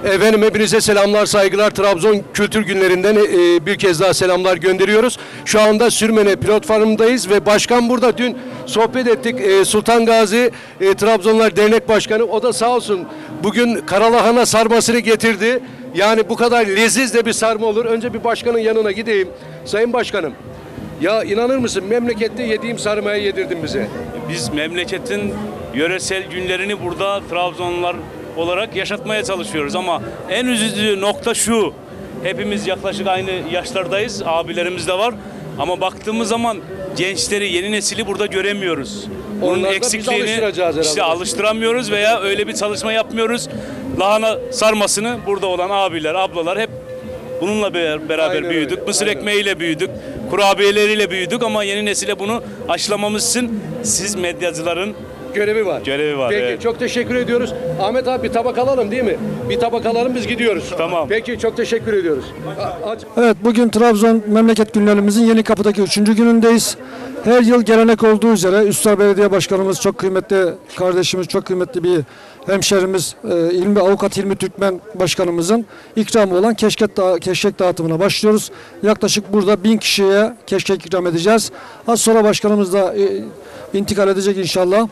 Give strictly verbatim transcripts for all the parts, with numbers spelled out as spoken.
Efendim hepinize selamlar, saygılar. Trabzon Kültür Günlerinden e, bir kez daha selamlar gönderiyoruz. Şu anda Sürmene Pilot Farm'dayız ve başkan burada. Dün sohbet ettik. E, Sultan Gazi e, Trabzonlar Dernek Başkanı. O da sağ olsun bugün karalahana sarmasını getirdi. Yani bu kadar leziz de bir sarma olur. Önce bir başkanın yanına gideyim. Sayın Başkanım, ya inanır mısın, memlekette yediğim sarmayı yedirdin bize. Biz memleketin yöresel günlerini burada Trabzonlular olarak yaşatmaya çalışıyoruz ama en üzücü nokta şu: hepimiz yaklaşık aynı yaşlardayız, abilerimiz de var ama baktığımız zaman gençleri, yeni nesili burada göremiyoruz. Bunun Onları da eksikliğini biz işte alıştıramıyoruz veya öyle bir çalışma yapmıyoruz. Lahana sarmasını burada olan abiler, ablalar hep bununla beraber Aynen büyüdük. öyle, Mısır aynen. ekmeğiyle büyüdük. Kurabiyeleriyle büyüdük ama yeni nesile bunu aşılamamız için siz medyacıların Görevi var. Görevi var, Peki, evet. çok teşekkür ediyoruz. Ahmet abi bir tabak alalım değil mi? Bir tabak alalım, biz gidiyoruz. Tamam. Peki, çok teşekkür ediyoruz. A- aç- Evet, bugün Trabzon Memleket Günlerimizin Yenikapı'daki üçüncü günündeyiz. Her yıl gelenek olduğu üzere Üsküdar Belediye Başkanımız, çok kıymetli kardeşimiz, çok kıymetli bir hemşerimiz, e, İlmi Avukat İlmi Türkmen Başkanımızın ikramı olan keşkek, da keşkek dağıtımına başlıyoruz. Yaklaşık burada bin kişiye keşkek ikram edeceğiz. Az sonra başkanımız da e, intikal edecek inşallah.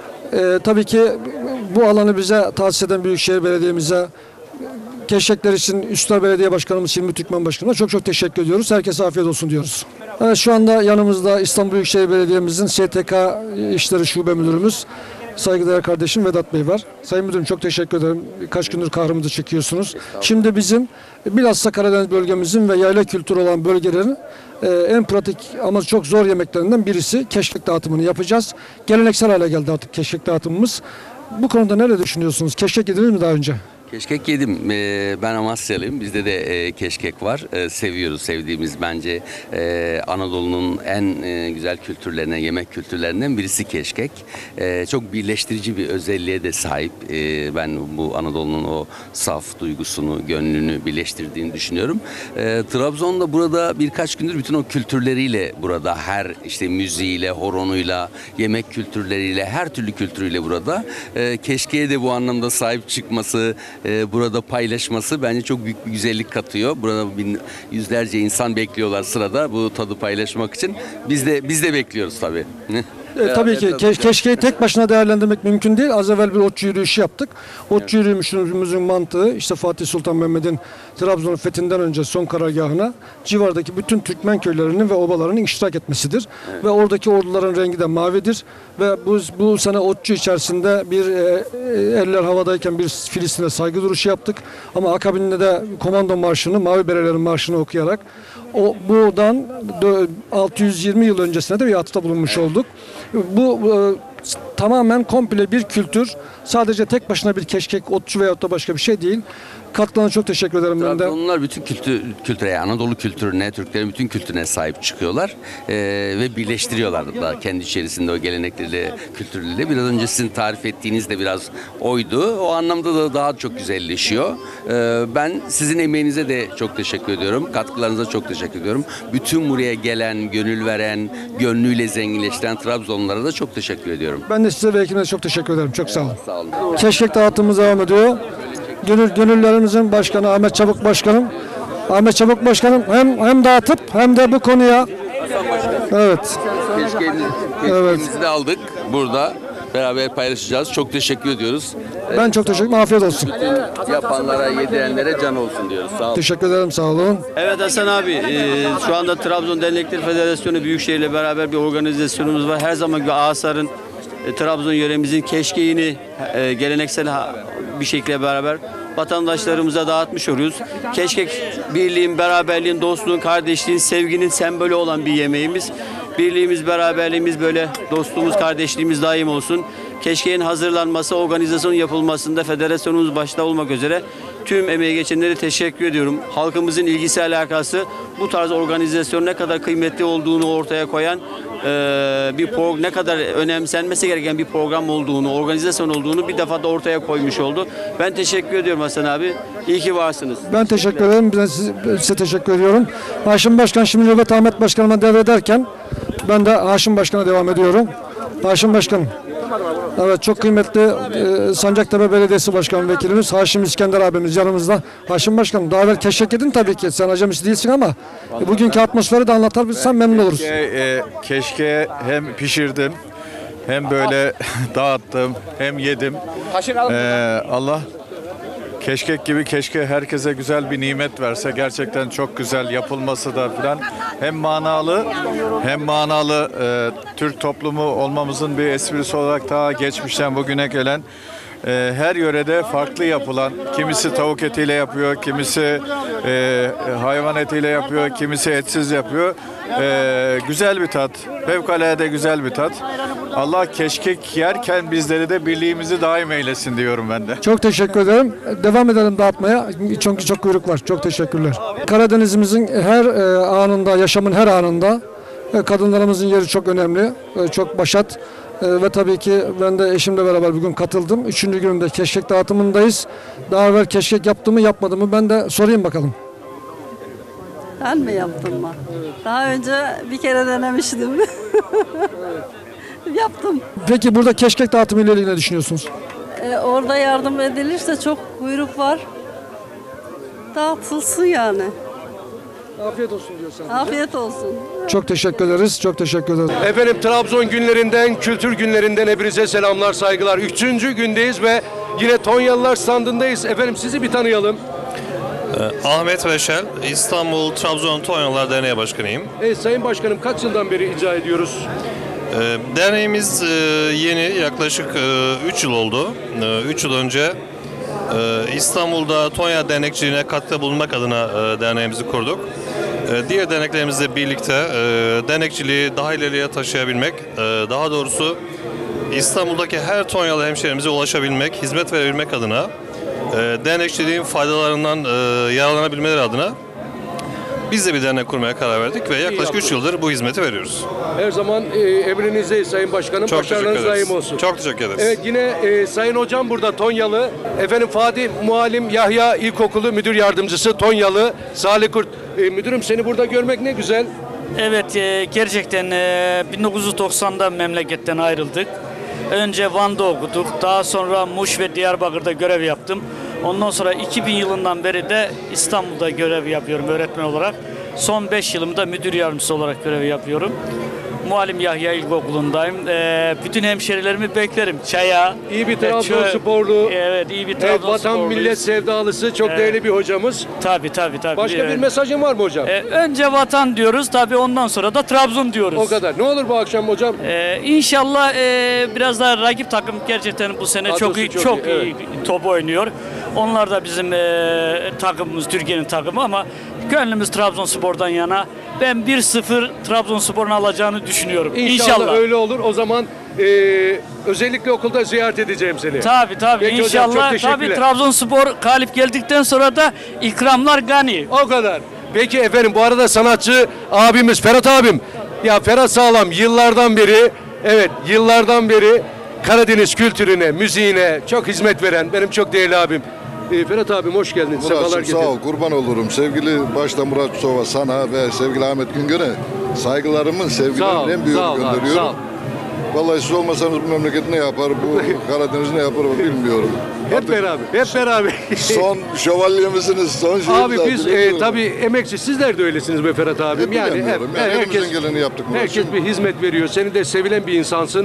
E, tabii ki bu alanı bize tahsis eden Büyükşehir Belediye'mize, keşkekler için Üsküdar Belediye Başkanımız Hilmi Türkmen Başkanı'na çok çok teşekkür ediyoruz. Herkese afiyet olsun diyoruz. Evet, şu anda yanımızda İstanbul Büyükşehir Belediye'mizin S T K İşleri Şube Müdürümüz, saygıdeğer kardeşim Vedat Bey var. Sayın Müdürüm, çok teşekkür ederim. Kaç gündür kahrımızı çekiyorsunuz. Şimdi bizim bilhassa Karadeniz bölgemizin ve yayla kültürü olan bölgelerin e, en pratik ama çok zor yemeklerinden birisi keşkek dağıtımını yapacağız. Geleneksel hale geldi artık keşkek dağıtımımız. Bu konuda neler düşünüyorsunuz? Keşkek yediniz mi daha önce? Keşkek yedim. Ee, Ben Amasyalıyım. Bizde de e, keşkek var. E, seviyoruz. Sevdiğimiz bence e, Anadolu'nun en e, güzel kültürlerinden, yemek kültürlerinden birisi keşkek. E, çok birleştirici bir özelliğe de sahip. E, ben bu Anadolu'nun o saf duygusunu, gönlünü birleştirdiğini düşünüyorum. E, Trabzon'da burada birkaç gündür bütün o kültürleriyle burada, her işte müziğiyle, horonuyla, yemek kültürleriyle, her türlü kültürüyle burada. E, keşkeğe de bu anlamda sahip çıkması, Ee, burada paylaşması bence çok büyük bir güzellik katıyor. Burada bin, yüzlerce insan bekliyorlar sırada bu tadı paylaşmak için. Biz de biz de bekliyoruz tabii. E, tabii ki keş, keşkeği tek başına değerlendirmek mümkün değil. Az evvel bir otçu yürüyüşü yaptık. Otçu evet. Yürüyüşümüzün mantığı işte Fatih Sultan Mehmet'in Trabzon'un fethinden önce son karargahına civardaki bütün Türkmen köylerinin ve obalarının iştirak etmesidir. Evet. Ve oradaki orduların rengi de mavidir. Ve bu, bu sene otçu içerisinde bir e, eller havadayken bir Filistin'e saygı duruşu yaptık. Ama akabinde de komando marşını, Mavi Berelerin marşını okuyarak o buradan altı yüz yirmi yıl öncesine de bir atıfta bulunmuş evet. olduk. Bu e, tamamen komple bir kültür. Sadece tek başına bir keşkek, otçu veyahut da başka bir şey değil. Katkılarına çok teşekkür ederim ben de. Trabzonlular bütün kültür, kültüre, Anadolu kültürüne, Türklerin bütün kültürüne sahip çıkıyorlar ee, ve birleştiriyorlar da kendi içerisinde o gelenekleriyle, kültürleriyle. Biraz önce sizin tarif ettiğiniz de biraz oydu. O anlamda da daha çok güzelleşiyor. Ee, ben sizin emeğinize de çok teşekkür ediyorum. Katkılarınıza çok teşekkür ediyorum. Bütün buraya gelen, gönül veren, gönlüyle zenginleştiren Trabzonlulara da çok teşekkür ediyorum. Ben de size ve ekibine çok teşekkür ederim. Çok sağ olun. Sağ olun. Keşkek dağıtımımız devam ediyor. Gönül, gönüllerimizin başkanı Ahmet Çabuk Başkanım. Ahmet Çabuk Başkanım hem hem dağıtıp hem de bu konuya evet. Keşkeğimizi, keşkeğimizi de aldık burada. Beraber paylaşacağız. Çok teşekkür ediyoruz. Ben çok teşekkür ederim. Afiyet olsun. Bütün yapanlara, yedirenlere can olsun diyoruz. Sağ olun. Teşekkür ederim. Sağ olun. Evet Hasan abi, e, şu anda Trabzon Dernekler Federasyonu Büyükşehir ile beraber bir organizasyonumuz var. Her zaman gibi Asar'ın e, Trabzon yöremizin keşkeğini e, geleneksel ha, bir şekilde beraber vatandaşlarımıza dağıtmış oluyoruz. Keşkek birliğin, beraberliğin, dostluğun, kardeşliğin, sevginin sembolü olan bir yemeğimiz. Birliğimiz, beraberliğimiz, böyle dostluğumuz, kardeşliğimiz daim olsun. Keşkeğin hazırlanması, organizasyon yapılmasında federasyonumuz başta olmak üzere tüm emeği geçenlere teşekkür ediyorum. Halkımızın ilgisi, alakası, bu tarz organizasyonun ne kadar kıymetli olduğunu ortaya koyan e, bir program, ne kadar önemsenmesi gereken bir program olduğunu, organizasyon olduğunu bir defa da ortaya koymuş oldu. Ben teşekkür ediyorum Hasan abi. İyi ki varsınız. Ben teşekkür ederim. Ben size, size teşekkür ediyorum. Haşim Başkan şimdi nöbet Ahmet Başkanıma devrederken ben de Haşim Başkan'a devam ediyorum. Haşim Başkanım. Evet, çok kıymetli e, Sancaktepe Belediyesi Başkan Vekilimiz Haşim İskender abimiz yanımızda. Haşim Başkanım, daha evvel keşkek yedin tabii ki. Sen acemisi değilsin ama e, bugünkü atmosferi de anlatırsan memnun oluruz. Keşke, e, keşke hem pişirdim hem böyle dağıttım hem yedim. Ee, Allah keşkek gibi keşke herkese güzel bir nimet verse. Gerçekten çok güzel yapılması da filan. Hem manalı hem manalı e, Türk toplumu olmamızın bir esprisi olarak daha geçmişten bugüne gelen e, her yörede farklı yapılan, kimisi tavuk etiyle yapıyor, kimisi e, hayvan etiyle yapıyor, kimisi etsiz yapıyor. E, güzel bir tat, fevkalade güzel bir tat. Allah keşkek yerken bizleri de birliğimizi daim eylesin diyorum ben de. Çok teşekkür ederim. Devam edelim dağıtmaya. Çünkü çok kuyruk var. Çok teşekkürler. Karadenizimizin her e, anında, yaşamın her anında e, kadınlarımızın yeri çok önemli. E, çok başat. E, ve tabii ki ben de eşimle beraber bugün katıldım. Üçüncü gününde keşkek dağıtımındayız. Daha evvel keşkek yaptı mı yapmadı mı ben de sorayım bakalım. Ben mi yaptım mı? Daha önce bir kere denemiştim. Yaptım. Peki burada keşkek dağıtımı ile ilgili ne düşünüyorsunuz? Ee, orada yardım edilirse çok kuyruk var. Dağıtılsın yani. Afiyet olsun diyorsan. Afiyet olsun. Çok teşekkür ederiz. Çok teşekkür ederiz. Efendim Trabzon günlerinden, kültür günlerinden hepinize selamlar, saygılar. Üçüncü gündeyiz ve yine Tonyalılar standındayız. Efendim sizi bir tanıyalım. Ahmet Veşel, İstanbul Trabzon Tonyalılar Derneği Başkanıyım. Evet, Sayın Başkanım, kaç yıldan beri icra ediyoruz? Ee, Derneğimiz e, yeni, yaklaşık üç yıl oldu. üç yıl önce e, İstanbul'da Tonya dernekçiliğine katkıda bulunmak adına e, derneğimizi kurduk. E, Diğer derneklerimizle birlikte e, dernekçiliği daha ileriye taşıyabilmek, e, daha doğrusu İstanbul'daki her Tonyalı hemşehrimize ulaşabilmek, hizmet verebilmek adına, e, dernekçiliğin faydalarından e, yararlanabilmeleri adına biz de bir dernek kurmaya karar verdik ve yaklaşık üç yıldır bu hizmeti veriyoruz. Her zaman e, emrinizdeyiz Sayın Başkanım. Çok teşekkür Başarılarınız ederiz. daim olsun. Çok teşekkür ederiz. Evet, yine e, Sayın Hocam burada Tonyalı. Efendim Fatih Muallim Yahya İlkokulu Müdür Yardımcısı Tonyalı. Salih Kurt. E, müdürüm, seni burada görmek ne güzel. Evet, e, gerçekten e, bin dokuz yüz doksanda memleketten ayrıldık. Önce Van'da okuduk. Daha sonra Muş ve Diyarbakır'da görev yaptım. Ondan sonra iki bin yılından beri de İstanbul'da görev yapıyorum öğretmen olarak. Son beş yılımda müdür yardımcısı olarak görev yapıyorum. Muallim Yahya İlkokulu'ndayım. Ee, bütün hemşerilerimi beklerim. Çaya. İyi bir e, Trabzonsporlu. çö- Evet, iyi bir Evet, Trabzonsporluyuz. vatan millet sevdalısı, çok Evet. değerli bir hocamız. Tabii tabii tabii. Başka bir Evet. mesajın var mı hocam? Ee, önce vatan diyoruz, tabii ondan sonra da Trabzon diyoruz. O kadar. Ne olur bu akşam hocam? Ee, inşallah e, biraz daha rakip takım gerçekten bu sene Kadrosu çok iyi, çok çok, iyi, iyi, top oynuyor. Onlar da bizim e, takımımız, Türkiye'nin takımı ama gönlümüz Trabzonspor'dan yana. Ben bir sıfır Trabzonspor'un alacağını düşünüyorum. İnşallah, İnşallah. öyle olur. O zaman e, özellikle okulda ziyaret edeceğim seni. Tabii tabii Peki hocam, çok inşallah. teşekkürler. Tabii Trabzonspor galip geldikten sonra da ikramlar gani. O kadar. Peki efendim, bu arada sanatçı abimiz Ferhat abim. Ya Ferhat Sağlam yıllardan beri, evet yıllardan beri Karadeniz kültürüne, müziğine çok hizmet veren benim çok değerli abim. Ee, Ferhat abim hoş geldin. Sefalar Murat'cığım getirdin. sağ ol, kurban olurum. Sevgili başta Murat Sova, sana ve sevgili Ahmet Güngör'e saygılarımın, Sağ ol, sevgilerimın en büyük sağ ol abi, gönderiyorum. sağ ol. Vallahi siz olmasanız bu memleket ne yapar, bu Karadeniz ne yapar bilmiyorum. Hep Artık beraber, hep beraber. son şövalye misiniz, son şey Abi biz e, tabii emekçi, sizler de öylesiniz be Ferhat abim. Yani, hep, yani, yani herkes, elimizden geleni yaptık Murat'cığım. herkes bir hizmet veriyor. Seni de sevilen bir insansın.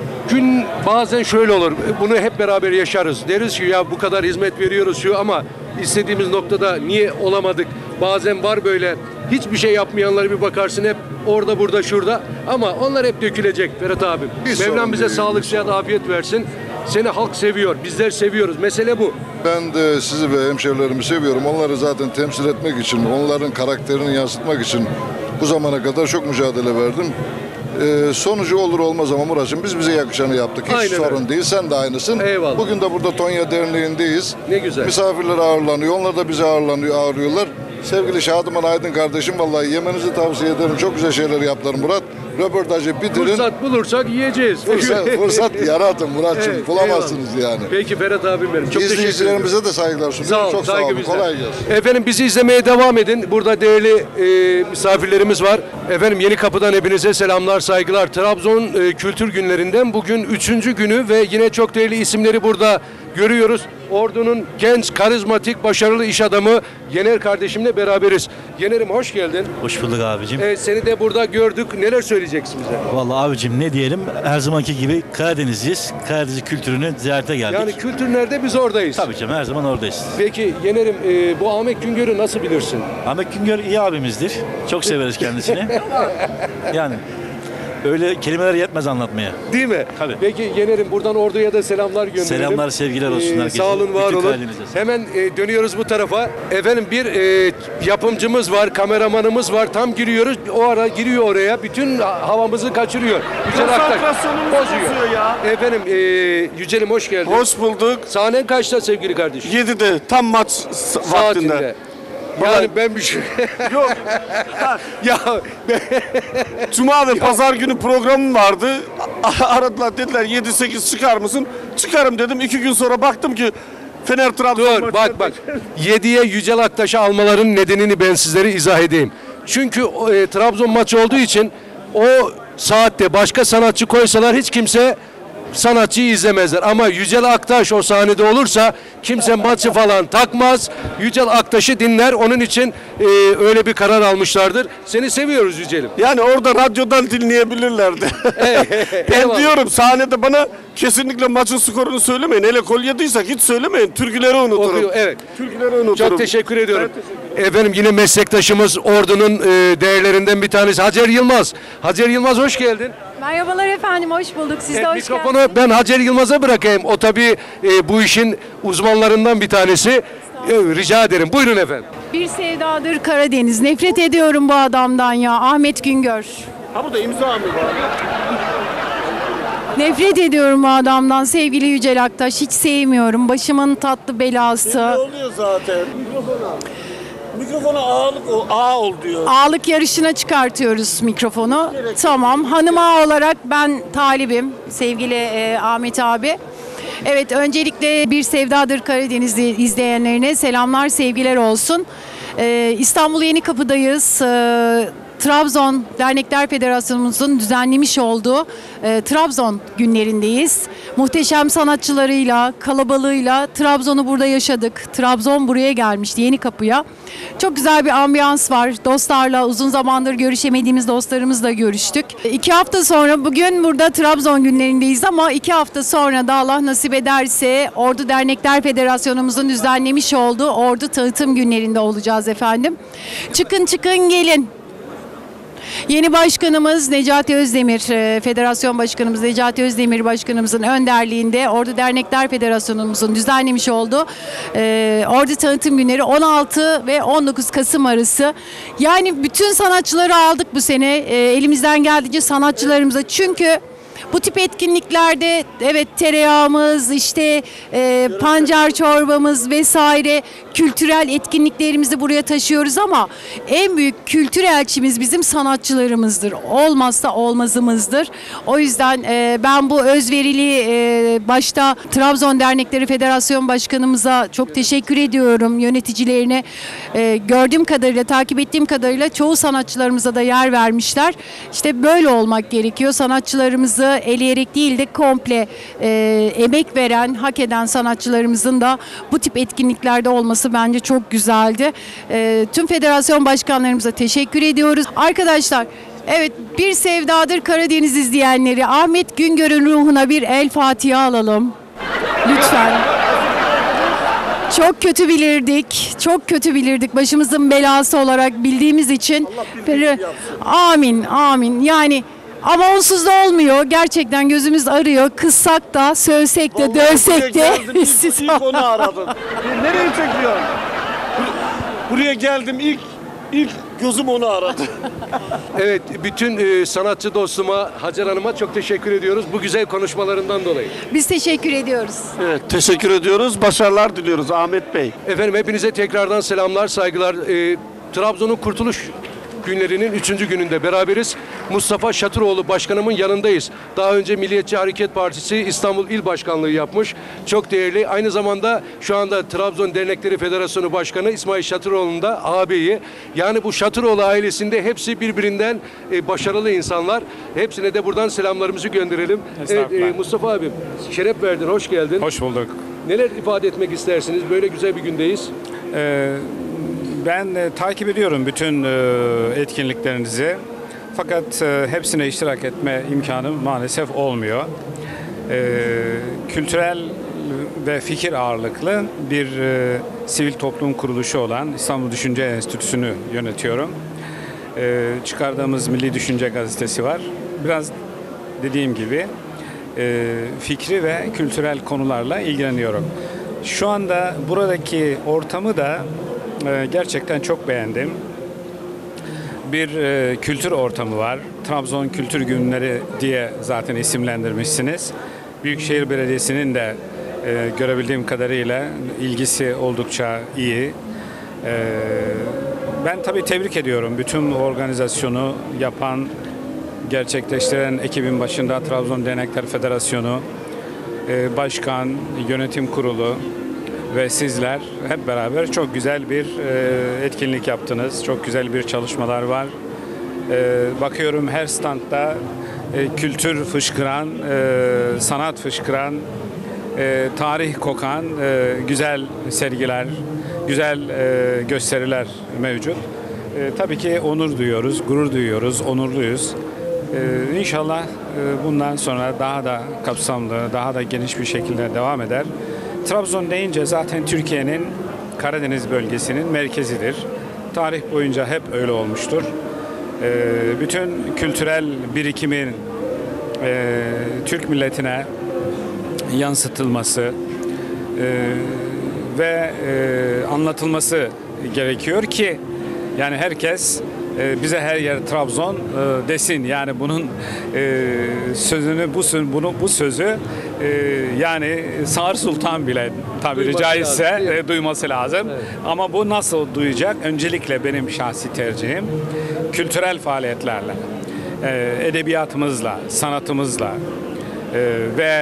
Gün bazen şöyle olur. Bunu hep beraber yaşarız. Deriz ki ya bu kadar hizmet veriyoruz şu ama istediğimiz noktada niye olamadık? Bazen var böyle hiçbir şey yapmayanlara bir bakarsın, hep orada burada şurada ama onlar hep dökülecek Ferhat abim. Bir Mevlam sorun bize değil, sağlık, bir sıhhat, afiyet versin. Seni halk seviyor. Bizler seviyoruz. Mesele bu. Ben de sizi ve hemşerilerimi seviyorum. Onları zaten temsil etmek için, onların karakterini yansıtmak için bu zamana kadar çok mücadele verdim. Ee, sonucu olur olmaz ama Murat'cığım biz bize yakışanı yaptık. Hiç Aynen sorun öyle. değil. Sen de aynısın. Eyvallah. Bugün de burada Tonya Derneği'ndeyiz. Ne güzel. Misafirler ağırlanıyor. Onlar da bizi ağırlanıyor, ağırlıyorlar. Sevgili Şadıman Aydın kardeşim, vallahi yemenizi tavsiye ederim. Çok güzel şeyler yaptılar Murat. röportajı bitirin. Fırsat bulursak yiyeceğiz. Fırsat, fırsat yaratın Muratçım. Evet, Bulamazsınız yani. Peki Ferhat abim benim. Çok teşekkür ederim. İzleyicilerimize de saygılar sunuyorum. Sağ ol, Çok sağ saygı olun. bizden. Kolay gelsin. Efendim bizi izlemeye devam edin. Burada değerli e, misafirlerimiz var. Efendim Yeni Kapı'dan hepinize selamlar, saygılar. Trabzon e, Kültür Günlerinden bugün üçüncü günü ve yine çok değerli isimleri burada görüyoruz. Ordu'nun genç, karizmatik, başarılı iş adamı Yener kardeşimle beraberiz. Yener'im hoş geldin. Hoş bulduk abicim. E, seni de burada gördük. Neler söyleyeceksin bize? Vallahi abicim ne diyelim, her zamanki gibi Karadenizliyiz. Karadeniz kültürünü ziyarete geldik. Yani kültür nerede biz oradayız. Tabii canım, her zaman oradayız. Peki Yener'im e, bu Ahmet Güngör'ü nasıl bilirsin? Ahmet Güngör iyi abimizdir. Çok severiz kendisini. Yani öyle kelimeler yetmez anlatmaya. Değil mi? Tabii. Peki Yener'im buradan Ordu'ya da selamlar gönderelim. Selamlar, sevgiler olsun herkese. Sağ olun, var Bütün olun. Karadeniz'e. Hemen e, dönüyoruz bu tarafa. Efendim bir e, yapımcımız var, kameramanımız var. Tam giriyoruz. O ara giriyor oraya. Bütün ha- havamızı kaçırıyor. Yücel Aktaş bozuyor. ya. Efendim e, Yücel'im hoş geldin. Hoş bulduk. Sahnen kaçta sevgili kardeşim? yedide tam maç s- vaktinde. Saatinde. Yani ben bir şey... Yok. ya Cuma ve pazar günü programım vardı. A- Aradılar, dediler yedi sekiz çıkar mısın? Çıkarım dedim. İki gün sonra baktım ki Fener Trabzon dur maçı- bak bak. yediye Yücel Aktaş'ı almaların nedenini ben sizlere izah edeyim. Çünkü e, Trabzon maçı olduğu için o saatte başka sanatçı koysalar hiç kimse sanatçıyı izlemezler. Ama Yücel Aktaş o sahnede olursa kimse maçı falan takmaz. Yücel Aktaş'ı dinler. Onun için e, öyle bir karar almışlardır. Seni seviyoruz Yücel'im. Yani orada radyodan dinleyebilirlerdi. ben Eyvallah. diyorum sahnede bana kesinlikle maçın skorunu söylemeyin. Hele gol yediysak hiç söylemeyin. Türküleri unuturum. Okuyor, evet. Türküleri unuturum. Çok teşekkür ediyorum. Efendim yine meslektaşımız Ordu'nun e, değerlerinden bir tanesi Hacer Yılmaz. Hacer Yılmaz hoş geldin. Merhabalar efendim, hoş bulduk. Siz de Evet, hoş mikrofonu geldiniz. ben Hacer Yılmaz'a bırakayım. O tabii e, bu işin uzmanlarından bir tanesi. E, rica ederim. Buyurun efendim. Bir sevdadır Karadeniz. Nefret ediyorum bu adamdan ya. Ahmet Güngör. Ha burada imza mı var? Nefret ediyorum bu adamdan sevgili Yücel Aktaş. Hiç sevmiyorum. Başımın tatlı belası. Ne oluyor zaten? Mikrofona. Mikrofona ağırlık o ağ ol diyor. Ağlık yarışına çıkartıyoruz mikrofonu. Tamam. Hanım ağa olarak ben talibim. Sevgili e, Ahmet abi. Evet, öncelikle Bir Sevdadır Karadeniz'i izleyenlerine selamlar, sevgiler olsun. Ee, İstanbul Yenikapı'dayız. Ee, Trabzon Dernekler Federasyonumuzun düzenlemiş olduğu e, Trabzon günlerindeyiz. Muhteşem sanatçılarıyla, kalabalığıyla Trabzon'u burada yaşadık. Trabzon buraya gelmişti, Yenikapı'ya. Çok güzel bir ambiyans var. Dostlarla, uzun zamandır görüşemediğimiz dostlarımızla görüştük. İki hafta sonra, bugün burada Trabzon günlerindeyiz ama iki hafta sonra da Allah nasip ederse Ordu Dernekler Federasyonumuzun düzenlemiş olduğu Ordu Tanıtım Günlerinde olacağız efendim. Çıkın çıkın gelin. Yeni başkanımız Necati Özdemir, e, Federasyon Başkanımız Necati Özdemir Başkanımızın önderliğinde Ordu Dernekler Federasyonumuzun düzenlemiş olduğu e, Ordu Tanıtım Günleri on altı ve on dokuz Kasım arası. Yani bütün sanatçıları aldık bu sene. E, elimizden geldiğince sanatçılarımıza, çünkü bu tip etkinliklerde evet tereyağımız, işte e, pancar çorbamız vesaire kültürel etkinliklerimizi buraya taşıyoruz ama en büyük kültür elçimiz bizim sanatçılarımızdır. Olmazsa olmazımızdır. O yüzden e, ben bu özverili e, başta Trabzon Dernekleri Federasyon Başkanımıza çok teşekkür ediyorum, yöneticilerine. E, gördüğüm kadarıyla, takip ettiğim kadarıyla çoğu sanatçılarımıza da yer vermişler. İşte böyle olmak gerekiyor. Sanatçılarımızı eleyerek değil de komple e, emek veren, hak eden sanatçılarımızın da bu tip etkinliklerde olması bence çok güzeldi. E, tüm federasyon başkanlarımıza teşekkür ediyoruz. Arkadaşlar, evet, Bir Sevdadır Karadeniz izleyenleri, Ahmet Güngör'ün ruhuna bir El Fatiha alalım. Lütfen. Çok kötü bilirdik, çok kötü bilirdik. Başımızın belası olarak bildiğimiz için. Amin, amin. Yani ama onsuz da olmuyor. Gerçekten gözümüz arıyor. Kızsak da, sövsek de, dövsek de. İlk, ilk onu aradım. Nereye çekiyorsun? Buraya geldim, ilk ilk gözüm onu aradı. Evet, bütün e, sanatçı dostuma, Hacer Hanım'a çok teşekkür ediyoruz bu güzel konuşmalarından dolayı. Biz teşekkür ediyoruz. Evet, teşekkür ediyoruz. Başarılar diliyoruz Ahmet Bey. Efendim hepinize tekrardan selamlar, saygılar. E, Trabzon'un kurtuluş günlerinin üçüncü gününde beraberiz. Mustafa Şatıroğlu Başkanımın yanındayız. Daha önce Milliyetçi Hareket Partisi İstanbul İl Başkanlığı yapmış. Çok değerli. Aynı zamanda şu anda Trabzon Dernekleri Federasyonu Başkanı İsmail Şatıroğlu'nun da ağabeyi. Yani bu Şatıroğlu ailesinde hepsi birbirinden e, başarılı insanlar. Hepsine de buradan selamlarımızı gönderelim. Evet, e, Mustafa abim şeref verdin, hoş geldin. Hoş bulduk. Neler ifade etmek istersiniz? Böyle güzel bir gündeyiz. Ee, ben e, takip ediyorum bütün e, etkinliklerinizi. Fakat e, hepsine iştirak etme imkanım maalesef olmuyor. E, kültürel ve fikir ağırlıklı bir e, sivil toplum kuruluşu olan İstanbul Düşünce Enstitüsü'nü yönetiyorum. E, çıkardığımız Milli Düşünce Gazetesi var. Biraz dediğim gibi e, fikri ve kültürel konularla ilgileniyorum. Şu anda buradaki ortamı da e, gerçekten çok beğendim. Bir e, kültür ortamı var. Trabzon Kültür Günleri diye zaten isimlendirmişsiniz. Büyükşehir Belediyesi'nin de e, görebildiğim kadarıyla ilgisi oldukça iyi. E, ben tabii tebrik ediyorum bütün organizasyonu yapan, gerçekleştiren ekibin başında Trabzon Dernekler Federasyonu, e, Başkan, Yönetim Kurulu ve sizler hep beraber çok güzel bir e, etkinlik yaptınız. Çok güzel bir çalışmalar var. E, bakıyorum her standta e, kültür fışkıran, e, sanat fışkıran, e, tarih kokan e, güzel sergiler, güzel e, gösteriler mevcut. E, tabii ki onur duyuyoruz, gurur duyuyoruz, onurluyuz. E, İnşallah e, bundan sonra daha da kapsamlı, daha da geniş bir şekilde devam eder. Trabzon deyince zaten Türkiye'nin Karadeniz bölgesinin merkezidir. Tarih boyunca hep öyle olmuştur. Ee, bütün kültürel birikimin e, Türk milletine yansıtılması e, ve e, anlatılması gerekiyor ki yani herkes e, bize her yer Trabzon e, desin. Yani bunun e, sözünü bu bunu bu sözü e, yani Sağır Sultan bile tabiri Duyması caizse lazım, değil mi? e, duyması lazım. Evet. Ama bu nasıl duyacak? Öncelikle benim şahsi tercihim kültürel faaliyetlerle, e, edebiyatımızla, sanatımızla e, ve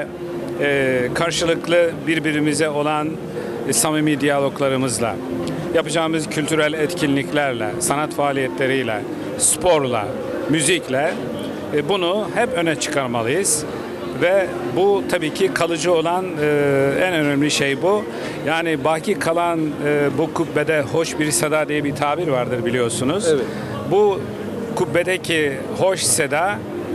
e, karşılıklı birbirimize olan e, samimi diyaloglarımızla, yapacağımız kültürel etkinliklerle, sanat faaliyetleriyle, sporla, müzikle e, bunu hep öne çıkarmalıyız. Ve bu tabii ki kalıcı olan e, en önemli şey bu. Yani baki kalan e, bu kubbede hoş bir seda diye bir tabir vardır biliyorsunuz. Evet. Bu kubbedeki hoş seda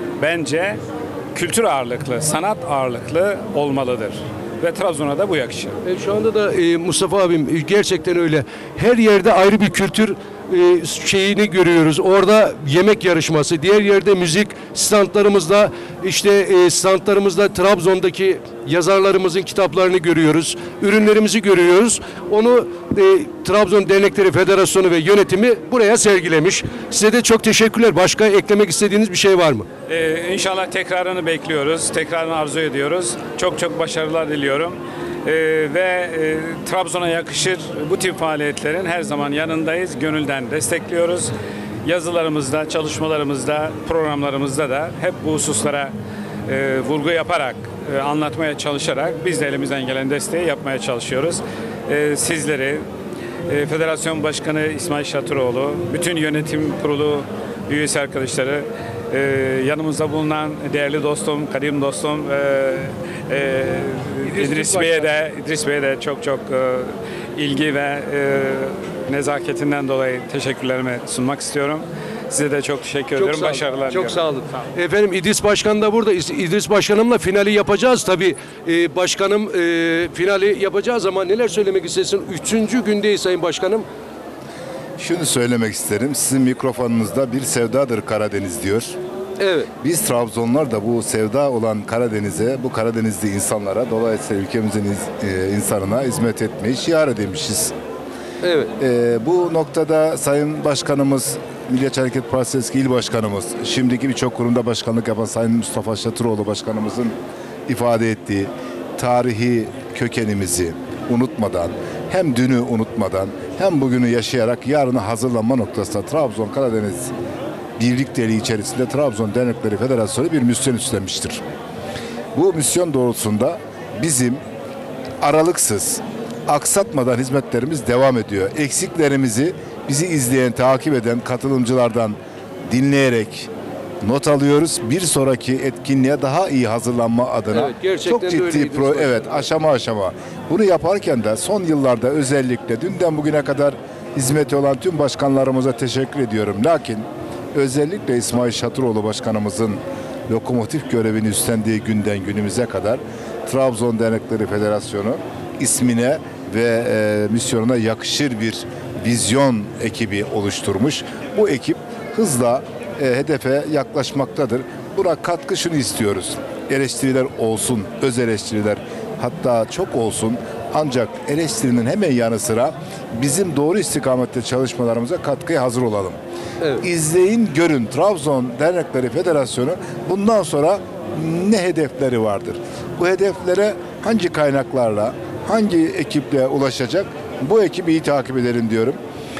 bence kültür ağırlıklı, sanat ağırlıklı olmalıdır. Ve Trabzon'a da bu yakışır. E, şu anda da e, Mustafa abim e, gerçekten öyle. Her yerde ayrı bir kültür e, şeyini görüyoruz. Orada yemek yarışması, diğer yerde müzik standlarımızda, işte e, standlarımızda Trabzon'daki yazarlarımızın kitaplarını görüyoruz. Ürünlerimizi görüyoruz. Onu e, Trabzon Dernekleri Federasyonu ve yönetimi buraya sergilemiş. Size de çok teşekkürler. Başka eklemek istediğiniz bir şey var mı? Ee, inşallah tekrarını bekliyoruz. Tekrarını arzu ediyoruz. Çok çok başarılar diliyorum. Ee, ve e, Trabzon'a yakışır bu tip faaliyetlerin her zaman yanındayız. Gönülden destekliyoruz. Yazılarımızda, çalışmalarımızda, programlarımızda da hep bu hususlara e, vurgu yaparak, e, anlatmaya çalışarak biz de elimizden gelen desteği yapmaya çalışıyoruz. E, sizleri, e, Federasyon Başkanı İsmail Şatıroğlu, bütün yönetim kurulu üyesi arkadaşları, e, yanımızda bulunan değerli dostum, kadim dostum e, e, İdris, İdris Bey'e de İdris Bey'e de çok çok e, ilgi ve e, nezaketinden dolayı teşekkürlerimi sunmak istiyorum. Size de çok teşekkür ediyorum. sağ olun. Başarılar Çok diliyorum. sağ olun. Efendim İdris Başkan da burada. İdris Başkanımla finali yapacağız. Tabii e, başkanım e, finali yapacağız ama neler söylemek istersin? Üçüncü gündeyiz Sayın Başkanım. Şunu söylemek isterim. Sizin mikrofonunuzda bir sevdadır Karadeniz diyor. Evet. Biz Trabzonlar da bu sevda olan Karadeniz'e, bu Karadenizli insanlara, dolayısıyla ülkemizin e, insanına hizmet etmeyi şiar edilmişiz. Evet. E, bu noktada Sayın Başkanımız, Milliyetçi Hareket Partisi eski il başkanımız, şimdiki birçok kurumda başkanlık yapan Sayın Mustafa Şatıroğlu başkanımızın ifade ettiği tarihi kökenimizi unutmadan, hem dünü unutmadan, hem bugünü yaşayarak yarını hazırlanma noktasında Trabzon, Karadeniz birlikteliği içerisinde Trabzon Dernekleri Federasyonu bir misyon üstlenmiştir. Bu misyon doğrultusunda bizim aralıksız, aksatmadan hizmetlerimiz devam ediyor. Eksiklerimizi bizi izleyen, takip eden katılımcılardan dinleyerek not alıyoruz. Bir sonraki etkinliğe daha iyi hazırlanma adına Evet, gerçekten çok de ciddi öyleydi pro, başkanım. evet aşama aşama. Bunu yaparken de son yıllarda özellikle dünden bugüne kadar hizmeti olan tüm başkanlarımıza teşekkür ediyorum. Lakin özellikle İsmail Şatıroğlu başkanımızın lokomotif görevini üstlendiği günden günümüze kadar Trabzon Dernekleri Federasyonu ismine ve e, misyonuna yakışır bir vizyon ekibi oluşturmuş. Bu ekip hızla e, hedefe yaklaşmaktadır. Buna katkı şunu istiyoruz. Eleştiriler olsun, öz eleştiriler hatta çok olsun. Ancak eleştirinin hemen yanı sıra bizim doğru istikamette çalışmalarımıza katkıya hazır olalım. Evet. İzleyin, görün. Trabzon Dernekleri Federasyonu bundan sonra ne hedefleri vardır? Bu hedeflere hangi kaynaklarla, hangi ekiple ulaşacak? Bu ekibi iyi takip edelim diyorum.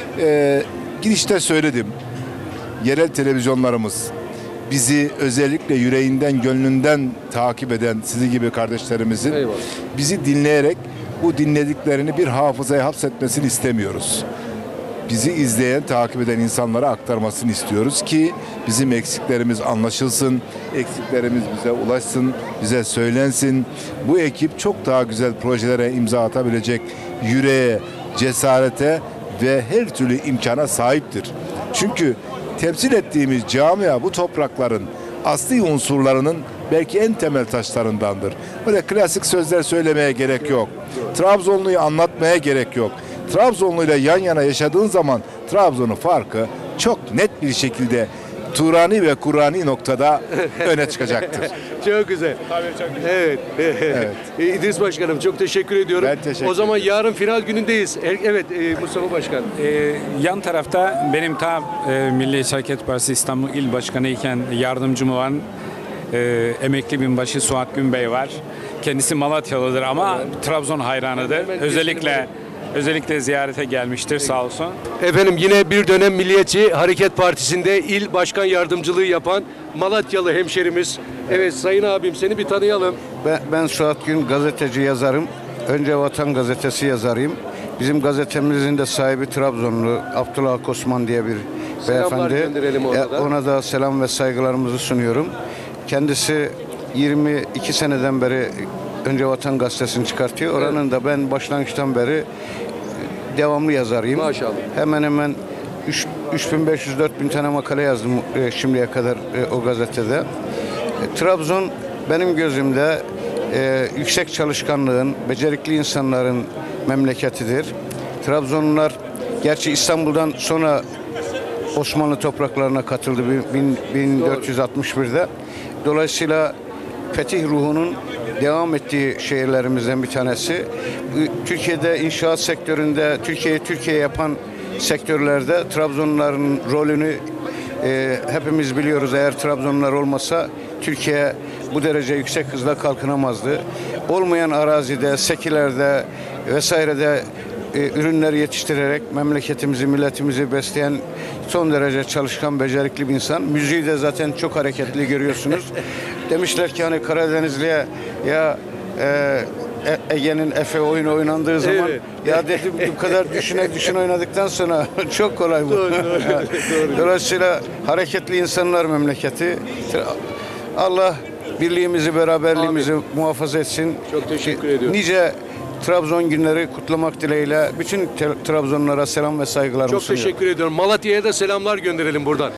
Ee, girişte söyledim. Yerel televizyonlarımız, bizi özellikle yüreğinden, gönlünden takip eden sizi gibi kardeşlerimizin Eyvallah. bizi dinleyerek bu dinlediklerini bir hafızaya hapsetmesini istemiyoruz. Bizi izleyen, takip eden insanlara aktarmasını istiyoruz ki bizim eksiklerimiz anlaşılsın, eksiklerimiz bize ulaşsın, bize söylensin. Bu ekip çok daha güzel projelere imza atabilecek yüreğe, cesarete ve her türlü imkana sahiptir. Çünkü temsil ettiğimiz camia bu toprakların asli unsurlarının belki en temel taşlarındandır. Böyle klasik sözler söylemeye gerek yok. Trabzonlu'yu anlatmaya gerek yok. Trabzonlu'yla yan yana yaşadığın zaman Trabzon'un farkı çok net bir şekilde Turani ve Kurani noktada öne çıkacaktır. Çok güzel. Evet. evet. İdris Başkanım çok teşekkür ediyorum. Ben teşekkür O zaman yarın final günündeyiz. E- Evet e, Mustafa Başkan. Ee, yan tarafta benim ta e, Milliyetçi Hareket Partisi İstanbul İl Başkanı iken yardımcım olan e, emekli binbaşı Suat Günbey var. Kendisi Malatyalıdır ama Trabzon hayranıdır. Özellikle özellikle ziyarete gelmiştir sağ olsun. Efendim yine bir dönem Milliyetçi Hareket Partisi'nde il başkan yardımcılığı yapan Malatyalı hemşerimiz. Evet Sayın abim seni bir tanıyalım. Ben, ben Suat Gün, gazeteci yazarım. Önce Vatan Gazetesi yazarıyım. Bizim gazetemizin de sahibi Trabzonlu Abdullah Osman diye bir Selamlar beyefendi. gönderelim ona da. Ona da selam ve saygılarımızı sunuyorum. Kendisi yirmi iki seneden beri Önce Vatan Gazetesi'ni çıkartıyor. Oranın da ben başlangıçtan beri devamlı yazarıyım. Maşallah. Hemen hemen üç bin beş yüz dört bin tane makale yazdım e, şimdiye kadar e, o gazetede. E, Trabzon benim gözümde e, yüksek çalışkanlığın, becerikli insanların memleketidir. Trabzonlular gerçi İstanbul'dan sonra Osmanlı topraklarına katıldı bin dört yüz altmış bir'de. Dolayısıyla fetih ruhunun devam ettiği şehirlerimizden bir tanesi. Türkiye'de inşaat sektöründe, Türkiye'yi Türkiye yapan sektörlerde Trabzonluların rolünü e, hepimiz biliyoruz. Eğer Trabzonlular olmasa Türkiye bu derece yüksek hızla kalkınamazdı. Olmayan arazide, sekilerde vesairede e, ürünleri yetiştirerek memleketimizi, milletimizi besleyen son derece çalışkan, becerikli bir insan. Müziği de zaten çok hareketli görüyorsunuz. Demişler ki hani Karadenizli'ye ya e, Ege'nin Efe oyunu oynandığı zaman Evet. ya dedim bu kadar düşüne düşün oynadıktan sonra çok kolay bu. Doğru, doğru, doğru. Dolayısıyla hareketli insanlar memleketi. Allah birliğimizi, beraberliğimizi Amin. muhafaza etsin. Çok teşekkür ediyorum. Nice Trabzon günleri kutlamak dileğiyle bütün Trabzonlara selam ve saygılarımı Çok sunuyorum. teşekkür ediyorum. Malatya'ya da selamlar gönderelim buradan.